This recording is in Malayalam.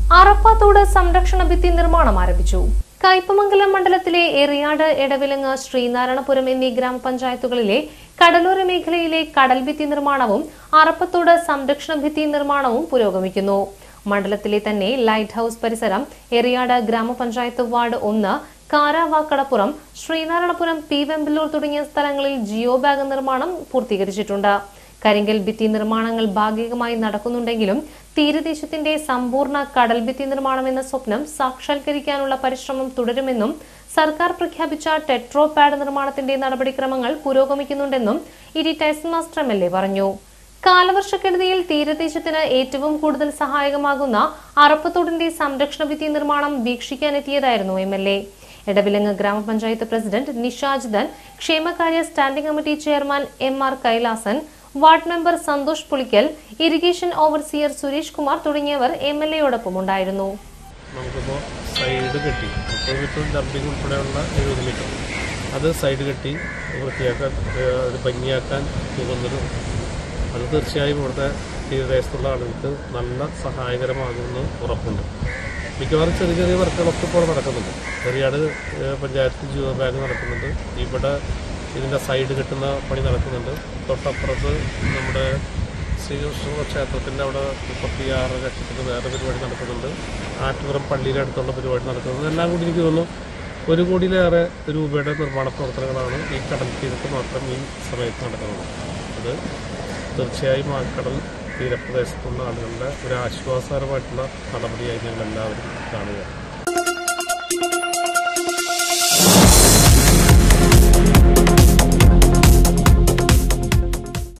ആറപ്പാത്തോട് സംരക്ഷണ ഭിത്തി നിർമ്മാണം ആരംഭിച്ചു. കയ്പമംഗലം മണ്ഡലത്തിലെ എറിയാട്, എടവിലങ്ങ്, ശ്രീനാരായണപുരം എന്നീ ഗ്രാമപഞ്ചായത്തുകളിലെ കടലോര മേഖലയിലെ കടൽഭിത്തി നിർമ്മാണവും ആറപ്പത്തോട് സംരക്ഷണ ഭിത്തി നിർമ്മാണവും പുരോഗമിക്കുന്നു. മണ്ഡലത്തിലെ തന്നെ ലൈറ്റ് ഹൌസ് പരിസരം, എറിയാട് ഗ്രാമപഞ്ചായത്ത് വാർഡ് 1, കാരാവാക്കടപ്പുറം, ശ്രീനാരായണപുരം, പി വെമ്പലൂർ തുടങ്ങിയ സ്ഥലങ്ങളിൽ ജിയോ ബാഗ് നിർമ്മാണം പൂർത്തീകരിച്ചിട്ടുണ്ട്. കരിങ്കൽ ഭിത്തി നിർമ്മാണങ്ങൾ ഭാഗികമായി നടക്കുന്നുണ്ടെങ്കിലും തീരദേശത്തിന്റെ സമ്പൂർണ്ണ കടൽഭിത്തി നിർമ്മാണം എന്ന സ്വപ്നം സാക്ഷാത്കരിക്കാനുള്ള പരിശ്രമം തുടരുമെന്നും സർക്കാർ പ്രഖ്യാപിച്ച ടെട്രോ പാഡ് നിർമ്മാണത്തിന്റെ നടപടിക്രമങ്ങൾ പുരോഗമിക്കുന്നുണ്ടെന്നും ഇ.ടി. Tyson master MLA. പറഞ്ഞു. കാലവർഷക്കെടുതിയിൽ തീരദേശത്തിന് ഏറ്റവും കൂടുതൽ സഹായകമാകുന്ന ആറപ്പത്തോടിന്റെ സംരക്ഷണ ഭിത്തി നിർമ്മാണം വീക്ഷിക്കാനെത്തിയതായിരുന്നു എം.എൽ.എ. എടവിലങ്ങ് ഗ്രാമപഞ്ചായത്ത് പ്രസിഡന്റ് നിഷാജിദൻ, ക്ഷേമകാര്യ standing committee chairman M R. Kailasan, ward member Santhosh Pulickal, irrigation overseer Suresh Kumar തുടങ്ങിയവർ എം.എൽ.എയോടൊപ്പം ഉണ്ടായിരുന്നു. നമുക്കിപ്പോൾ സൈഡ് കെട്ടി 30 മീറ്റർ ഡംപിംഗ് ഉൾപ്പെടെയുള്ള 70 മീറ്റർ അത് സൈഡ് കെട്ടി വൃത്തിയാക്കാൻ, അത് ഭംഗിയാക്കാൻ പോകുന്നത് അത് തീർച്ചയായും ഇവിടുത്തെ തീരദേശത്തുള്ള ആളുകൾക്ക് നല്ല സഹായകരമാകുമെന്ന് ഉറപ്പുണ്ട്. മിക്കവാറും ചെറിയ ചെറിയ വർക്കുകളൊക്കെ ഇപ്പോൾ നടക്കുന്നുണ്ട്. എറിയാട് പഞ്ചായത്ത് ജിയോ ബാഗ് നടക്കുന്നുണ്ട്. ഇവിടെ ഇതിൻ്റെ സൈഡ് കെട്ടുന്ന പണി നടക്കുന്നുണ്ട്. തൊട്ടപ്പുറത്ത് നമ്മുടെ ശ്രീകൃഷ്ണ ക്ഷേത്രത്തിൻ്റെ അവിടെ 36 ലക്ഷത്തിന് വേറെ പരിപാടി നടക്കുന്നുണ്ട്. ആറ്റുപുറം പള്ളിയുടെ അടുത്തുള്ള പരിപാടി നടക്കുന്നുണ്ട്. എല്ലാം കൂടി എനിക്ക് തോന്നുന്നു 1 കോടിയിലേറെ രൂപയുടെ നിർമ്മാണ പ്രവർത്തനങ്ങളാണ് ഈ കടൽ തീരത്ത് മാത്രം ഈ സമയത്ത് നടക്കുന്നത്. അത് തീർച്ചയായും ആ കടൽ തീരപ്രദേശത്തുള്ള ആളുകളുടെ ഒരു ആശ്വാസകരമായിട്ടുള്ള നടപടിയായി ഞങ്ങൾ എല്ലാവരും കാണുകയാണ്.